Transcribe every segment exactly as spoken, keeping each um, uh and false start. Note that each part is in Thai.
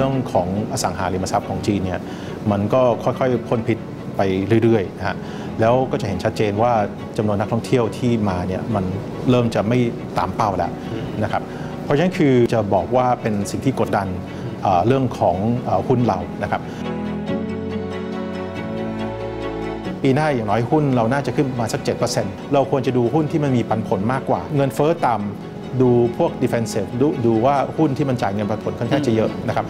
รื่องของอสังหาริมทรัพย์ของจีนเนี่ยมันก็ค่อยๆพ้นพิษไปเรื่อยๆนะฮะแล้วก็จะเห็นชัดเจนว่าจำนวนนักท่องเที่ยวที่มาเนี่ยมันเริ่มจะไม่ตามเป้าแล้วนะครับเพราะฉะนั้นคือจะบอกว่าเป็นสิ่งที่กดดันเรื่องของหุ้นเรานะครับปีหน้าอย่างน้อยหุ้นเราน่าจะขึ้นมาสัก เจ็ดเปอร์เซ็นต์ เราควรจะดูหุ้นที่มันมีปันผลมากกว่าเงินเฟ้อต่ำดูพวก defensive ดูดูว่าหุ้นที่มันจ่ายเงินปันผลค่อนข้างจะเยอะนะครับ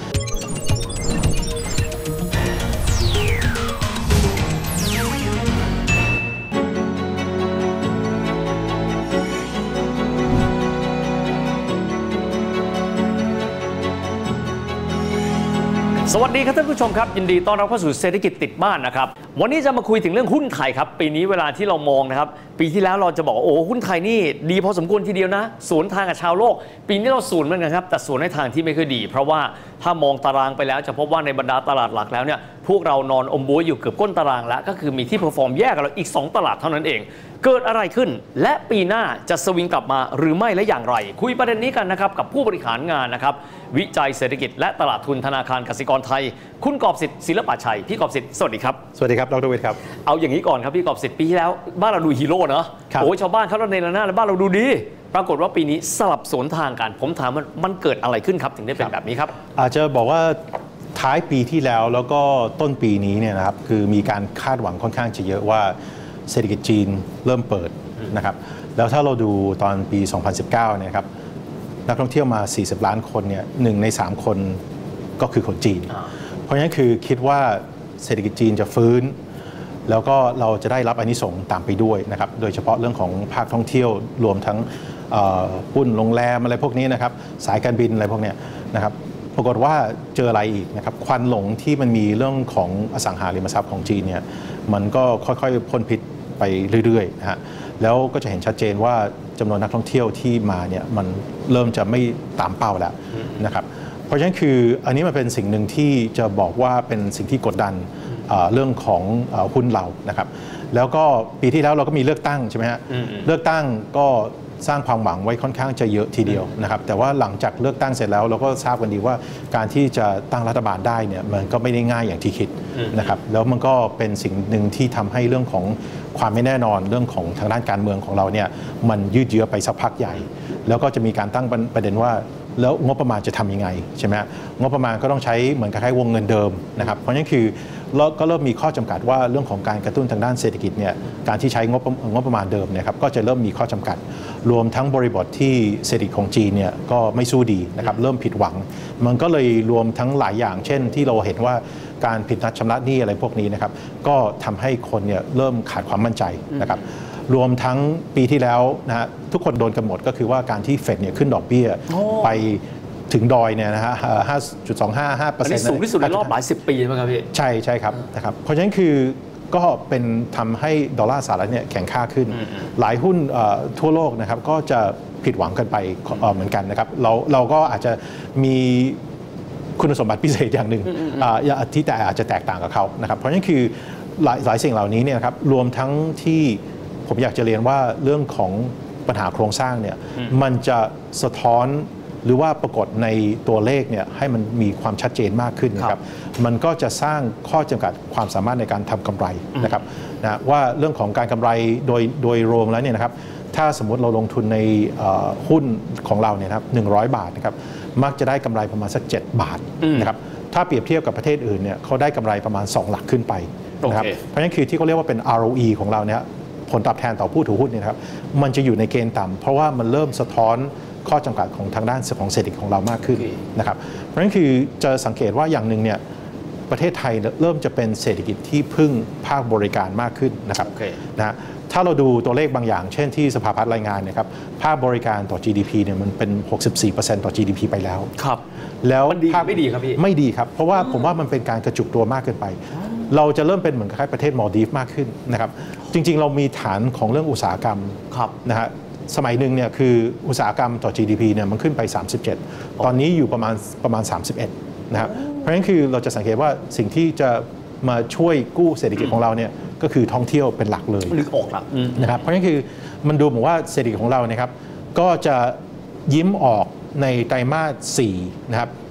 สวัสดีครับท่านผู้ชมครับยินดีต้อนรับเข้าสู่เศรษฐกิจติดบ้านนะครับวันนี้จะมาคุยถึงเรื่องหุ้นไทยครับปีนี้เวลาที่เรามองนะครับปีที่แล้วเราจะบอกโอ้หุ้นไทยนี่ดีพอสมควรทีเดียวนะสวนทางกับชาวโลกปีนี้เราสวนเหมือนกันครับแต่สวนในทางที่ไม่ค่อยดีเพราะว่าถ้ามองตารางไปแล้วจะพบว่าในบรรดาตลาดหลักแล้วเนี่ยพวกเรานอนอมบ๊วยอยู่เกือบก้นตารางแล้วก็คือมีที่เพอร์ฟอร์มแย่กับเราอีกสองตลาดเท่านั้นเองเกิดอะไรขึ้นและปีหน้าจะสวิงกลับมาหรือไม่และอย่างไรคุยประเด็นนี้กันนะครับกับผู้บริหารงานนะครับวิจัยเศรษฐกิจและตลาดทุนธนาคารกสิกรไทยคุณกอบสิทธิ์ศิลปะชัยพี่กอบสิทธิ์สวัสดีครับสวัสดีครับดร.วิทย์ครับเอาอย่างนี้ก่อนครับพี่กอบสิทธิ์ปีที่แล้วบ้านเราดูฮีโร่เนอะโอ้ยชาวบ้านเขาในระนาดแล้วบ้านเราดูดีปรากฏว่าปีนี้สลับสวนทางกันผมถามมันมันเกิดอะไรขึ้นครับถึงได้เป็นแบบนี้ครับอาจจะบอกว่าท้ายปีที่แล้วแล้วก็ต้นปีนี้เนี่ยนะครับคือมีการคาดหวังค่อนข้างจะเยอะว่าเศรษฐกิจจีนเริ่มเปิดนะครับแล้วถ้าเราดูตอนปีสองพันสิบเก้าเนี่ยครับนักท่องเที่ยวมาสี่สิบล้านคนเนี่ยหนึ่งในสามคนก็คือคนจีนเพราะฉะนั้นคือคิดว่าเศรษฐกิจจีนจะฟื้นแล้วก็เราจะได้รับอานิสงส์ตามไปด้วยนะครับโดยเฉพาะเรื่องของภาคท่องเที่ยวรวมทั้งหุ้นโรงแรมอะไรพวกนี้นะครับสายการบินอะไรพวกนี้นะครับปรากฏว่าเจออะไรอีกนะครับควันหลงที่มันมีเรื่องของอสังหาริมทรัพย์ของจีนเนี่ยมันก็ค่อยๆพ้นพิษไปเรื่อยๆนะฮะแล้วก็จะเห็นชัดเจนว่าจำนวนนักท่องเที่ยวที่มาเนี่ยมันเริ่มจะไม่ตามเป้าแล้วนะครับเพราะฉะนั้นคืออันนี้มันเป็นสิ่งหนึ่งที่จะบอกว่าเป็นสิ่งที่กดดันเรื่องของหุ้นเรานะครับแล้วก็ปีที่แล้วเราก็มีเลือกตั้งใช่ไหมฮะเลือกตั้งก็สร้างความหวังไว้ค่อนข้างจะเยอะทีเดียวนะครับแต่ว่าหลังจากเลือกตั้งเสร็จแล้วเราก็ทราบกันดีว่าการที่จะตั้งรัฐบาลได้เนี่ยมันก็ไม่ได้ง่ายอย่างที่คิดนะครับแล้วมันก็เป็นสิ่งหนึ่งที่ทำให้เรื่องของความไม่แน่นอนเรื่องของทางด้านการเมืองของเราเนี่ยมันยืดเยื้อไปสักพักใหญ่แล้วก็จะมีการตั้งประเด็นว่าแล้วงบประมาณจะทำยังไงใช่ไหมงบประมาณก็ต้องใช้เหมือนกับให้วงเงินเดิมนะครับเพราะฉะนั้นคือก็เริ่มมีข้อจำกัดว่าเรื่องของการกระตุ้นทางด้านเศรษฐกิจเนี่ยการที่ใช้งบงบประมาณเดิมเนี่ยครับก็จะเริ่มมีข้อจำกัดรวมทั้งบริบทที่เศรษฐกิจของจีนเนี่ยก็ไม่สู้ดีนะครับเริ่มผิดหวังมันก็เลยรวมทั้งหลายอย่างเช่นที่เราเห็นว่าการผิดนัดชำระหนี้อะไรพวกนี้นะครับก็ทำให้คนเนี่ยเริ่มขาดความมั่นใจนะครับรวมทั้งปีที่แล้วนะฮะทุกคนโดนกันหมดก็คือว่าการที่เฟดเนี่ยขึ้นดอกเบี้ยไปถึงดอยเนี่ยนะฮะ ห้าจุดสองห้า ห้าเปอร์เซ็นต์อันนี้สูงที่สุดในรอบหลายสิบปีใช่ไหมครับพี่ใช่ใช่ครับนะครับเพราะฉะนั้นคือก็เป็นทำให้ดอลลาร์สหรัฐเนี่ยแข็งค่าขึ้นหลายหุ้นทั่วโลกนะครับก็จะผิดหวังกันไปเหมือนกันนะครับเราเราก็อาจจะมีคุณสมบัติพิเศษอย่างหนึ่งที่แต่อาจจะแตกต่างกับเขานะครับเพราะฉะนั้นคือหลายหลายสิ่งเหล่านี้เนี่ยครับรวมทั้งที่ผมอยากจะเรียนว่าเรื่องของปัญหาโครงสร้างเนี่ยมันจะสะท้อนหรือว่าปรากฏในตัวเลขเนี่ยให้มันมีความชัดเจนมากขึ้นนะครับมันก็จะสร้างข้อจำกัดความสามารถในการทำกำไรนะครับนะว่าเรื่องของการกำไรโดยโดยรวมแล้วเนี่ยนะครับถ้าสมมติเราลงทุนในหุ้นของเราเนี่ยครับหนึ่งร้อยบาทนะครับมักจะได้กำไรประมาณสักเจ็ดบาทนะครับถ้าเปรียบเทียบกับประเทศอื่นเนี่ยเขาได้กำไรประมาณสองหลักขึ้นไปนะครับเพราะฉะนั้นคือที่เขาเรียกว่าเป็น อาร์ โอ อี ของเราเนี่ยผลตอบแทนต่อผู้ถือหุ้นเนี่ยครับมันจะอยู่ในเกณฑ์ต่ำเพราะว่ามันเริ่มสะท้อนข้อจำกัดของทางด้านของเศรษฐกิจของเรามากขึ้นนะครับเพราะฉะนั้นคือจะสังเกตว่าอย่างหนึ่งเนี่ยประเทศไทยเริ่มจะเป็นเศรษฐกิจที่พึ่งภาคบริการมากขึ้นนะครับนะฮะถ้าเราดูตัวเลขบางอย่างเช่นที่สภาพัฒน์รายงานนะครับภาคบริการต่อ จี ดี พี เนี่ยมันเป็น หกสิบสี่เปอร์เซ็นต์ ต่อ จี ดี พี ไปแล้วครับแล้วภาคไม่ดีครับพี่ไม่ดีครับเพราะว่าผมว่ามันเป็นการกระจุกตัวมากเกินไปเราจะเริ่มเป็นเหมือนคล้ายประเทศมอลดีฟมากขึ้นนะครับจริงๆเรามีฐานของเรื่องอุตสาหกรรมนะฮะสมัยหนึ่งเนี่ยคืออุตสาหกรรมต่อ จี ดี พี เนี่ยมันขึ้นไปสามสิบเจ็ดตอนนี้อยู่ประมาณประมาณสามสิบเอ็ดนะครับเพราะฉะนั้นคือเราจะสังเกตว่าสิ่งที่จะมาช่วยกู้เศรษฐกิจของเราเนี่ยก็คือท่องเที่ยวเป็นหลักเลยนึกออกละนะครับเพราะฉะนั้นคือมันดูเหมือนว่าเศรษฐกิจของเราเนี่ยครับก็จะยิ้มออกในไตรมาสสี่นะครับ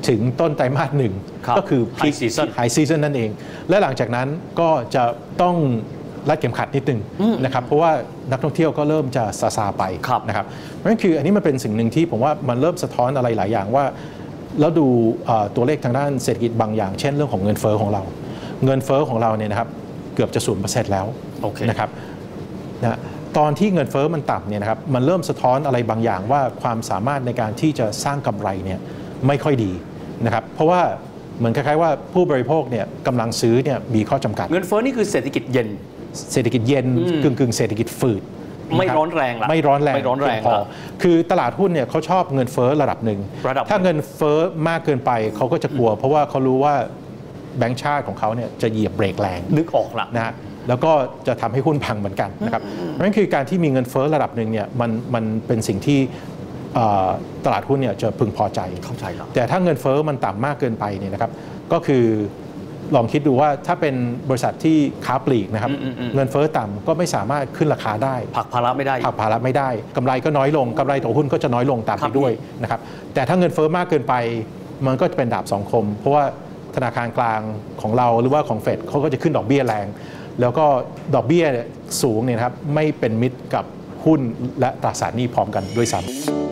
ถึงต้นไตรมาสหนึ่งก็คือ High Season High Season นั่นเองและหลังจากนั้นก็จะต้องรัดเข็มขัดนิดนึงนะครับเพราะว่านักท่องเที่ยวก็เริ่มจะซาซาไปนะครับเพราะฉะนั้นคืออันนี้มันเป็นสิ่งหนึ่งที่ผมว่ามันเริ่มสะท้อนอะไรหลายอย่างว่าแล้วดูตัวเลขทางด้านเศรษฐกิจบางอย่างเช่นเรื่องของเงินเฟ้อของเราเงินเฟ้อของเราเนี่ยนะครับเกือบจะศูนย์เปอร์เซ็นต์แล้วนะครับนะตอนที่เงินเฟ้อมันต่ำเนี่ยนะครับมันเริ่มสะท้อนอะไรบางอย่างว่าความสามารถในการที่จะสร้างกำไรเนี่ยไม่ค่อยดีนะครับเพราะว่าเหมือนคล้ายๆว่าผู้บริโภคเนี่ยกำลังซื้อเนี่ยมีข้อจำกัดเงินเฟ้อนี่คือเศรษฐกิจเย็นเศรษฐกิจเย็นกึ่งกึ่งเศรษฐกิจฝืดไม่ร้อนแรงละไม่ร้อนแรงไม่ร้อนแรงพอคือตลาดหุ้นเนี่ยเขาชอบเงินเฟ้อระดับหนึ่งถ้าเงินเฟ้อมากเกินไปเขาก็จะกลัวเพราะว่าเขารู้ว่าแบงก์ชาติของเขาเนี่ยจะเหยียบเบรกแรงนึกออกละนะฮะแล้วก็จะทำให้หุ้นพังเหมือนกันนะครับเพราะฉะนั้นคือการที่มีเงินเฟ้อระดับหนึ่งเนี่ยมันมันเป็นสิ่งที่ตลาดหุ้นเนี่ยจะพึงพอใจเข้าใจครับแต่ถ้าเงินเฟ้อมันต่ำมากเกินไปเนี่ยนะครับก็คือลองคิดดูว่าถ้าเป็นบริษัทที่ค้าปลีกนะครับเงินเฟ้อต่ำก็ไม่สามารถขึ้นราคาได้ผักภาระไม่ได้ผักภาระไม่ได้กำไรก็น้อยลงกำไรต่อหุ้นก็จะน้อยลงตามไปด้วยนะครับแต่ถ้าเงินเฟ้อมากเกินไปมันก็จะเป็นดาบสองคมเพราะว่าธนาคารกลางของเราหรือว่าของเฟดเขาก็จะขึ้นดอกเบี้ยแรงแล้วก็ดอกเบี้ยสูงเนี่ยครับไม่เป็นมิตรกับหุ้นและตราสารหนี้พร้อมกันด้วยซ้ำ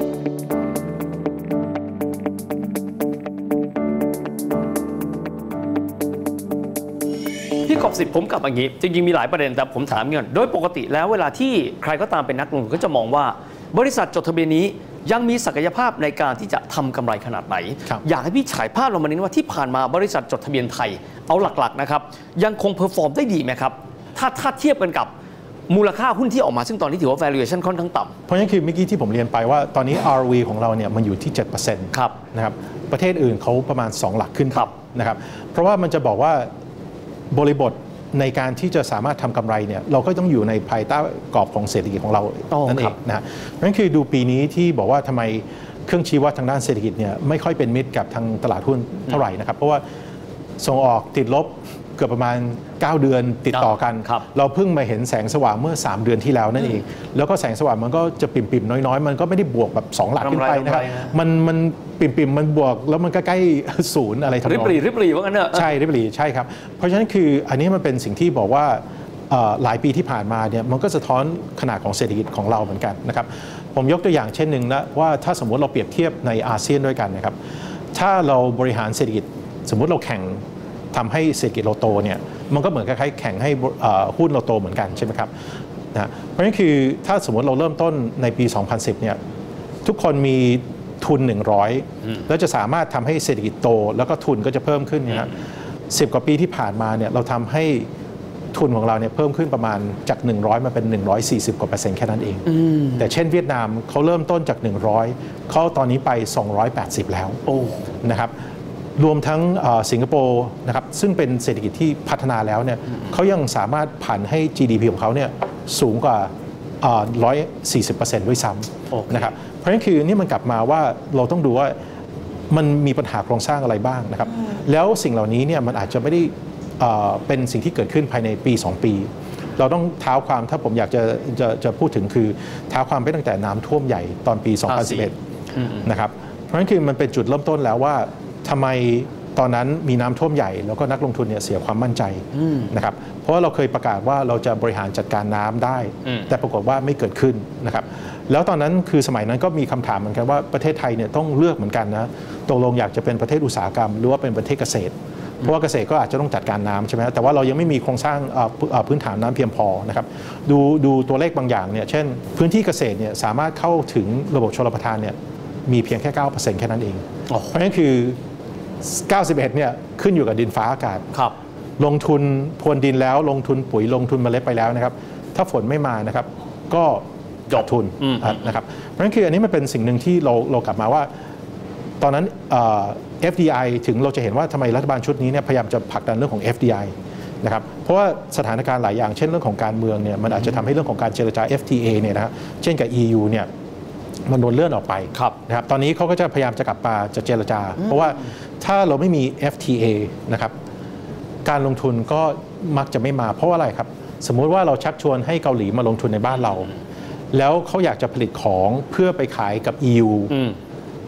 พี่กอบสิทธิ์ผมกลับอย่างนี้จริงๆมีหลายประเด็นแต่ผมถามเงี้ยโดยปกติแล้วเวลาที่ใครก็ตามเป็นนักลงทุนก็จะมองว่าบริษัทจดทะเบียนนี้ยังมีศักยภาพในการที่จะทำกำไรขนาดไหนอยากให้พี่ฉายภาพลงมานิดว่าที่ผ่านมาบริษัทจดทะเบียนไทยเอาหลักๆนะครับยังคงเพอร์ฟอร์มได้ดีไหมครับถ้าถ้าเทียบกันกับมูลค่าหุ้นที่ออกมาซึ่งตอนนี้ถือว่า valuation ค่อนข้างต่ำเพราะฉะนั้นคือเมื่อกี้ที่ผมเรียนไปว่าตอนนี้ อาร์ โอ วี ของเราเนี่ยมันอยู่ที่ เจ็ดเปอร์เซ็นต์ครับนะครับประเทศอื่นเขาประมาณสองหลักขึ้นนะครับเพราะว่ามันจะบอกว่าบริบทในการที่จะสามารถทำกำไรเนี่ยเราก็ต้องอยู่ในภายใต้กรอบของเศรษฐกิจของเรานั่นเองนะฮะนั่นคือดูปีนี้ที่บอกว่าทำไมเครื่องชี้วัดทางด้านเศรษฐกิจเนี่ยไม่ค่อยเป็นมิตรกับทางตลาดหุ้นเท่าไหร่นะครับเพราะว่าส่งออกติดลบเกือบประมาณเก้าเดือนติดต่อกันเราเพิ่งมาเห็นแสงสว่างเมื่อสามเดือนที่แล้วนั่นเองแล้วก็แสงสว่างมันก็จะปิ่มๆน้อยๆมันก็ไม่ได้บวกแบบสองหลักขึ้นไปนะครับมันมันปิ่มๆมันบวกแล้วมันก็ใกล้ศูนย์อะไรทั้งนั้นริบหรี่ริบหรี่ว่างั้นเนอะใช่ริบหรี่ใช่ครับเพราะฉะนั้นคืออันนี้มันเป็นสิ่งที่บอกว่าหลายปีที่ผ่านมาเนี่ยมันก็สะท้อนขนาดของเศรษฐกิจของเราเหมือนกันนะครับผมยกตัวอย่างเช่นหนึ่งนะว่าถ้าสมมติเราเปรียบเทียบในอาเซียนด้วยกันนะครับถ้าเราบริหารเศรษฐกิจสมมติเราแข่งทำให้เศรษฐกิจเราโตเนี่ยมันก็เหมือนคล้ายๆแข่งให้หุ้นเราโตเหมือนกันใช่ไหมครับนะเพราะฉะนั้นคือถ้าสมมติเราเริ่มต้นในปีสองพันสิบเนี่ยทุกคนมีทุนหนึ่งร้อยแล้วจะสามารถทำให้เศรษฐกิจโตแล้วก็ทุนก็จะเพิ่มขึ้นนะฮะสิบกว่าปีที่ผ่านมาเนี่ยเราทำให้ทุนของเราเนี่ยเพิ่มขึ้นประมาณจากหนึ่งร้อยมาเป็นหนึ่งร้อยสี่สิบกว่าเปอร์เซ็นต์แค่นั้นเองแต่เช่นเวียดนามเขาเริ่มต้นจากหนึ่งร้อยเขาตอนนี้ไปสองร้อยแปดสิบแล้วนะครับรวมทั้งสิงคโปร์นะครับซึ่งเป็นเศรษฐกิจที่พัฒนาแล้วเนี่ยเขายังสามารถผันให้ จี ดี พี ของเขาเนี่ยสูงกว่าหนึ่งร้อยสี่สิบเปอร์เซ็นต์ด้วยซ้ำนะครับเพราะฉะนั้นคือนี่มันกลับมาว่าเราต้องดูว่ามันมีปัญหาโครงสร้างอะไรบ้างนะครับแล้วสิ่งเหล่านี้เนี่ยมันอาจจะไม่ได้เป็นสิ่งที่เกิดขึ้นภายในปีสองปีเราต้องเท้าความถ้าผมอยากจะจะจะพูดถึงคือเท้าความไปตั้งแต่น้ำท่วมใหญ่ตอนปีสองพันสิบเอ็ดนะครับเพราะฉะนั้นคือมันเป็นจุดเริ่มต้นแล้วว่าทำไมตอนนั้นมีน้ำท่วมใหญ่แล้วก็นักลงทุนเนี่ยเสียความมั่นใจนะครับเพราะว่าเราเคยประกาศว่าเราจะบริหารจัดการน้ำได้แต่ปรากฏว่าไม่เกิดขึ้นนะครับแล้วตอนนั้นคือสมัยนั้นก็มีคำถามเหมือนกันว่าประเทศไทยเนี่ยต้องเลือกเหมือนกันนะตกลงอยากจะเป็นประเทศอุตสาหกรรมหรือว่าเป็นประเทศเกษตรเพราะว่าเกษตรก็อาจจะต้องจัดการน้ำใช่ไหมแต่ว่าเรายังไม่มีโครงสร้างพื้นฐานน้ำเพียงพอนะครับดูดูตัวเลขบางอย่างเนี่ยเช่นพื้นที่เกษตรเนี่ยสามารถเข้าถึงระบบชลประทานเนี่ยมีเพียงแค่ เก้าเปอร์เซ็นต์ แค่นั้นเองเพราะฉะนั้นคือเก้าสิบเอ็ดเนี่ยขึ้นอยู่กับดินฟ้าอากาศลงทุนพรวนดินแล้วลงทุนปุ๋ยลงทุนเมล็ดไปแล้วนะครับถ้าฝนไม่มานะครับก็จบทุนนะครับเพราะฉะนั้นคืออันนี้มันเป็นสิ่งหนึ่งที่เราเรากลับมาว่าตอนนั้น เอฟ ดี ไอ ถึงเราจะเห็นว่าทำไมรัฐบาลชุดนี้เนี่ยพยายามจะผลักดันเรื่องของ เอฟ ดี ไอ นะครับเพราะว่าสถานการณ์หลายอย่างเช่นเรื่องของการเมืองเนี่ยมันอาจจะทำให้เรื่องของการเจรจา เอฟ ที เอ เนี่ยนะเช่นกับ อี ยู เนี่ยมันโดนเลื่อนออกไปนะครับตอนนี้เขาก็จะพยายามจะกลับมาจะเจรจาเพราะว่าถ้าเราไม่มี เอฟ ที เอ นะครับการลงทุนก็มักจะไม่มาเพราะว่าอะไรครับสมมุติว่าเราชักชวนให้เกาหลีมาลงทุนในบ้านเราแล้วเขาอยากจะผลิตของเพื่อไปขายกับ อี ยู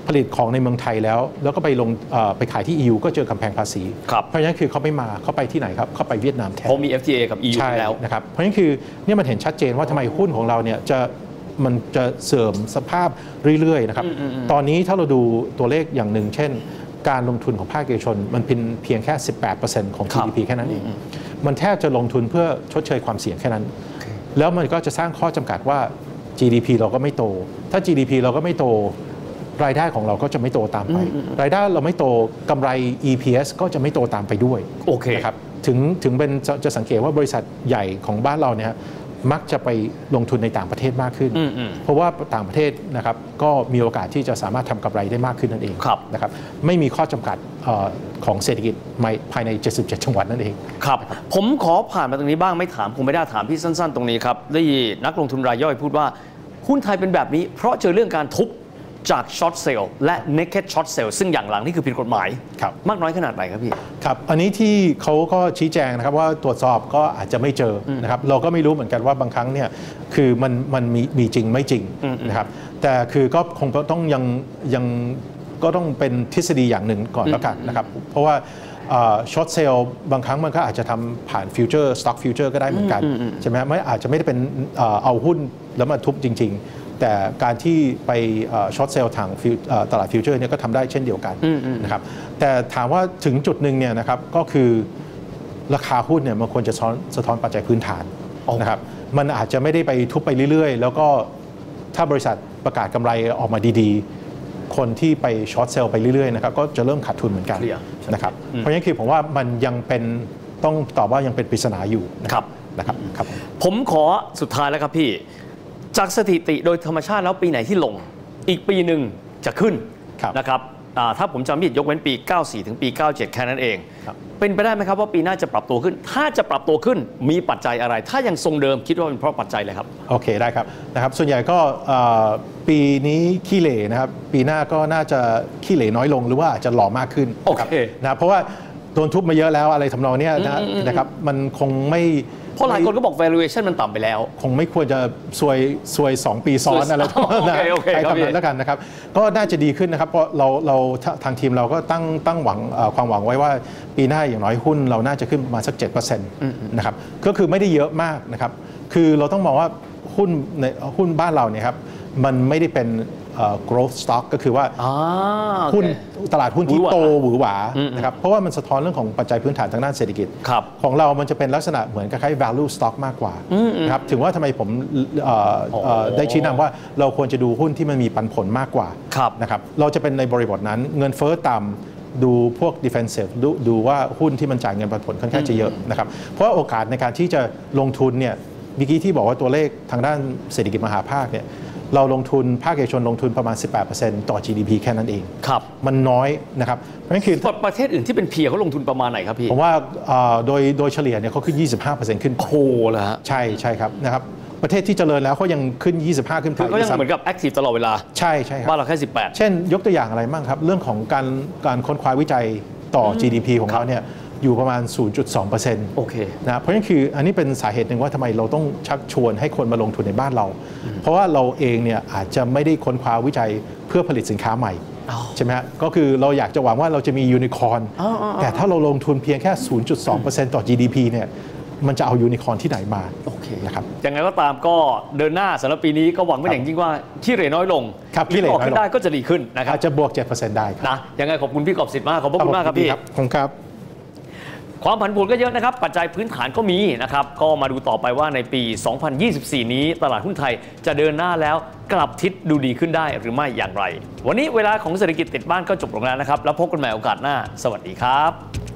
ผลิตของในเมืองไทยแล้วแล้วก็ไปลงไปขายที่ อี ยู ก็เจอกำแพงภาษีเพราะฉะนั้นคือเขาไม่มาเขาไปที่ไหไหนครับเข้าไปเวียดนามแทนเพราะมี เอฟ ที เอ กับ อี ยู แล้วนะครับเพราะฉะนั้นคือเนี่ยมันเห็นชัดเจนว่าทำไมหุ้นของเราเนี่ยจะมันจะเสื่อมสภาพเรื่อยๆนะครับตอนนี้ถ้าเราดูตัวเลขอย่างหนึ่งเช่นการลงทุนของภาคเอกชนมันเป็นเพียงแค่ สิบแปดเปอร์เซ็นต์ ของ จี ดี พี แค่นั้นเองมันแทบจะลงทุนเพื่อชดเชยความเสี่ยงแค่นั้นแล้วมันก็จะสร้างข้อจำกัดว่า จี ดี พี เราก็ไม่โตถ้า จี ดี พี เราก็ไม่โตรายได้ของเราก็จะไม่โตตามไปรายได้เราไม่โตกำไร อี พี เอส ก็จะไม่โตตามไปด้วยโอเคนะครับถึงถึงเป็นจะสังเกตว่าบริษัทใหญ่ของบ้านเราเนี่ยมักจะไปลงทุนในต่างประเทศมากขึ้นเพราะว่าต่างประเทศนะครับก็มีโอกาสที่จะสามารถทำกำไรได้มากขึ้นนั่นเองนะครับไม่มีข้อจำกัดของเศรษฐกิจภายในเจ็ดสิบเจ็ดจังหวัดนั่นเองครับผมขอผ่านมาตรงนี้บ้างไม่ถามคงไม่ได้ถามพี่สั้นๆตรงนี้ครับได้นักลงทุนรายย่อยพูดว่าหุ้นไทยเป็นแบบนี้เพราะเจอเรื่องการทุบจากช็อตเซลล์และ naked short sale ซึ่งอย่างหลังนี่คือผิดกฎหมายมากน้อยขนาดไหนครับพี่ครับอันนี้ที่เขาก็ชี้แจงนะครับว่าตรวจสอบก็อาจจะไม่เจอนะครับเราก็ไม่รู้เหมือนกันว่าบางครั้งเนี่ยคือมันมันมีมีจริงไม่จริงนะครับแต่คือก็คงต้องยังยังก็ต้องเป็นทฤษฎีอย่างหนึ่งก่อนแล้วกันนะครับเพราะว่าช็อตเซลล์บางครั้งมันก็อาจจะทำผ่านฟิวเจอร์สต็อกฟิวเจอร์ก็ได้เหมือนกันใช่ไหมไม่อาจจะไม่ได้เป็นเอาหุ้นแล้วมาทุบจริงๆแต่การที่ไปช็อตเซลล์ทางตลาดฟิวเจอร์เนี่ยก็ทำได้เช่นเดียวกันนะครับแต่ถามว่าถึงจุดหนึ่งเนี่ยนะครับก็คือราคาหุ้นเนี่ยมันควรจะสะท้อนปัจจัยพื้นฐานนะครับมันอาจจะไม่ได้ไปทุบไปเรื่อยๆแล้วก็ถ้าบริษัทประกาศกำไรออกมาดีๆคนที่ไปช็อตเซลล์ไปเรื่อยๆนะครับก็จะเริ่มขาดทุนเหมือนกันนะครับเพราะฉะนั้นคือผมว่ามันยังเป็นต้องตอบว่ายังเป็นปริศนาอยู่นะครับนะครับครับผมขอสุดท้ายแล้วครับพี่จากสถิติโดยธรรมชาติแล้วปีไหนที่ลงอีกปีหนึ่งจะขึ้นนะครับถ้าผมจำไม่ผิดยกเว้นปีเก้าสี่ถึงปีเก้าเจ็ดแค่นั้นเองเป็นไปได้ไหมครับว่าปีหน้าจะปรับตัวขึ้นถ้าจะปรับตัวขึ้นมีปัจจัยอะไรถ้ายังทรงเดิมคิดว่าเป็นเพราะปัจจัยเลยครับโอเคได้ครับนะครับส่วนใหญ่ก็ปีนี้ขี้เหร่นะครับปีหน้าก็น่าจะขี้เหร่น้อยลงหรือว่าอาจจะหล่อมากขึ้นนะเพราะว่าโดนทุบมาเยอะแล้วอะไรทำนองนี้นะครับมันคงไม่เพราะหลายคนก็บอก valuation มันต่ำไปแล้วคงไม่ควรจะซวยซวยสองปีซ้อนอะไรนะใช้คำนั้นแล้วกันนะครับก็น่าจะดีขึ้นนะครับเพราะเราเราทางทีมเราก็ตั้งตั้งหวังความหวังไว้ว่าปีหน้าอย่างน้อยหุ้นเราน่าจะขึ้นประมาณสัก เจ็ดเปอร์เซ็นต์ นะครับก็คือไม่ได้เยอะมากนะครับคือเราต้องมองว่าหุ้นในหุ้นบ้านเราเนี่ยครับมันไม่ได้เป็นgrowth stock ก็คือว่าหุ้นตลาดหุ้นที่โตหวือหวานะครับเพราะว่ามันสะท้อนเรื่องของปัจจัยพื้นฐานทางด้านเศรษฐกิจของเรามันจะเป็นลักษณะเหมือนกับคล้าย value stock มากกว่านะครับถึงว่าทำไมผมได้ชี้นำว่าเราควรจะดูหุ้นที่มันมีปันผลมากกว่านะครับเราจะเป็นในบริบทนั้นเงินเฟ้อต่ำดูพวก defensive ดูดูว่าหุ้นที่มันจ่ายเงินปันผลค่อนข้างจะเยอะนะครับเพราะโอกาสในการที่จะลงทุนเนี่ยเมื่อกี้ที่บอกว่าตัวเลขทางด้านเศรษฐกิจมหาภาคเนี่ยเราลงทุนภาคเอกชนลงทุนประมาณ สิบแปดเปอร์เซ็นต์ ต่อ จี ดี พี แค่นั้นเองครับมันน้อยนะครับเพราะฉะนั้นคือประเทศอื่นที่เป็นเพียร์เขาลงทุนประมาณไหนครับพี่ผมว่าโดยโดยเฉลี่ยเนี่ยเขาขึ้น ยี่สิบห้าเปอร์เซ็นต์ ขึ้นโอ้โหเหรอฮะใช่ใช่ครับนะครับประเทศที่เจริญแล้วเขายังขึ้นยี่สิบห้าขึ้นไปก็ยังเหมือนกับแอคทีฟตลอดเวลาใช่ใช่ครับบ้านเราแค่สิบแปดเช่นยกตัวอย่างอะไรบ้างครับเรื่องของการการค้นคว้าวิจัยต่อ จี ดี พี ของเขาเนี่ยอยู่ประมาณ ศูนย์จุดสองเปอร์เซ็นต์โอเคนะเพราะนั่นคืออันนี้เป็นสาเหตุหนึ่งว่าทำไมเราต้องชักชวนให้คนมาลงทุนในบ้านเราเพราะว่าเราเองเนี่ยอาจจะไม่ได้ค้นคว้าวิจัยเพื่อผลิตสินค้าใหม่ใช่ไหมฮะก็คือเราอยากจะหวังว่าเราจะมียูนิคอร์นแต่ถ้าเราลงทุนเพียงแค่ ศูนย์จุดสองเปอร์เซ็นต์ ต่อ จี ดี พี เนี่ยมันจะเอายูนิคอร์นที่ไหนมาโอเคนะครับยังไงก็ตามก็เดินหน้าสำหรับปีนี้ก็หวังเป็นอย่างยิ่งว่าขี้เหร่น้อยลงครับขี้เหร่น้อยลงขึ้นได้ก็จะดีขึ้นนะครับจะบวก เจ็ดเปอร์เซ็นต์ ได้นะยังไงขอบคุณพี่กอบสิทธิ์มากขอบคุณมากครับพี่ขอบคุณครับความผันผวนก็เยอะนะครับปัจจัยพื้นฐานก็มีนะครับก็มาดูต่อไปว่าในปี สองพันยี่สิบสี่ นี้ตลาดหุ้นไทยจะเดินหน้าแล้วกลับทิศดูดีขึ้นได้หรือไม่อย่างไรวันนี้เวลาของเศรษฐกิจติดบ้านก็จบลงแล้วนะครับแล้วพบกันใหม่โอกาสหน้าสวัสดีครับ